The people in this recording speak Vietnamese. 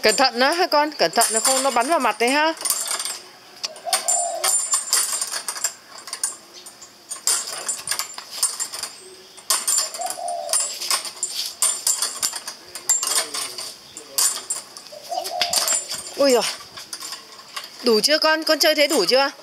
Cẩn thận đó ha con, cẩn thận nó không nó bắn vào mặt đấy ha. Ui giời. Đủ chưa con chơi thế đủ chưa?